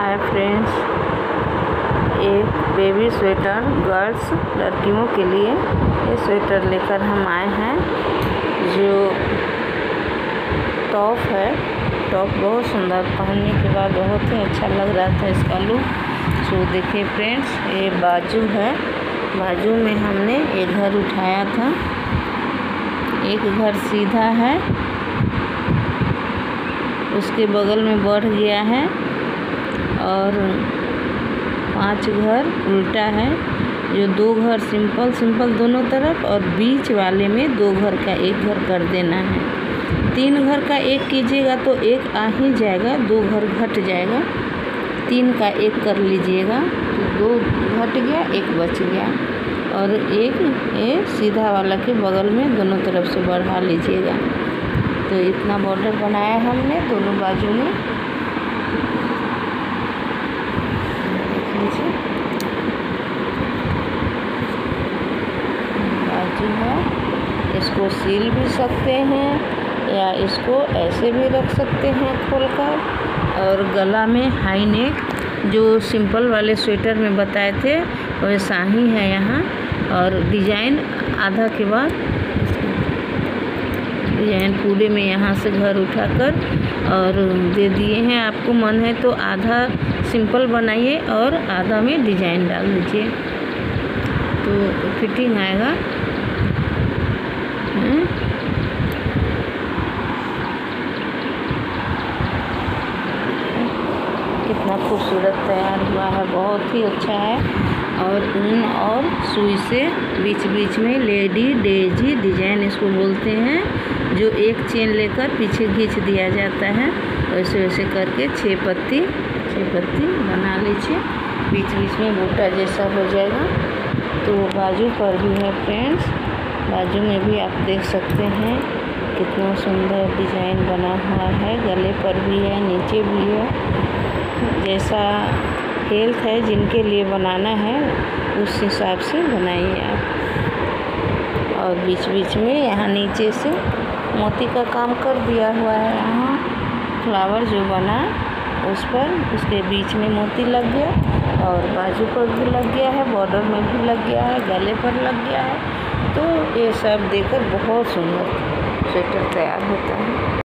है फ्रेंड्स, एक baby sweater girls लड़कियों के लिए ये स्वेटर लेकर हम आए हैं। जो टॉप है, टॉप बहुत सुंदर, पहनने के बाद बहुत ही अच्छा लग रहा था इसका लुक। सो देखिए फ्रेंड्स, ये बाजू है, बाजू में हमने एक घर उठाया था, एक घर सीधा है, उसके बगल में बढ़ गया है और 5 घर उल्टा है। जो 2 घर सिंपल दोनों तरफ और बीच वाले में 2 घर का एक घर कर देना है। 3 घर का एक कीजिएगा तो एक आ ही जाएगा, 2 घर घट जाएगा। 3 का एक कर लीजिएगा तो 2 घट गया, 1 बच गया। और एक ये सीधा वाला के बगल में दोनों तरफ से बढ़ा लीजिएगा। तो इतना बॉर्डर बनाया हमने दोनों बाजू में। बाजू है, इसको सील भी सकते हैं या इसको ऐसे भी रख सकते हैं खोलकर। और गला में हाई नेक जो सिंपल वाले स्वेटर में बताए थे वैसा ही है यहाँ। और डिजाइन आधा के बाद डिजाइन पूरे में यहाँ से घर उठाकर और दे दिए हैं। आपको मन है तो आधा सिंपल बनाइए और आधा में डिजाइन डाल दीजिए तो फिटिंग आएगा। कितना खूबसूरत तैयार हुआ है, बहुत ही अच्छा है। और ऊन और सुई से बीच बीच में लेडी डेजी डिजाइन इसको बोलते हैं, जो एक चेन लेकर पीछे खींच दिया जाता है। वैसे वैसे करके 6 पत्ती बना लीजिए, बीच बीच में बूटा जैसा हो जाएगा। तो बाजू पर भी है फ्रेंड्स, बाजू में भी आप देख सकते हैं कितना सुंदर डिजाइन बना हुआ है। गले पर भी है, नीचे भी है। जैसा हेल्थ है जिनके लिए बनाना है उस हिसाब से बनाइए आप। और बीच बीच में यहाँ नीचे से मोती का काम कर दिया हुआ है। यहाँ फ्लावर जो बना उस पर उसके बीच में मोती लग गया और बाजू पर भी लग गया है, बॉर्डर में भी लग गया है, गले पर लग गया है। तो ये सब देकर बहुत सुंदर स्वेटर तैयार होता है।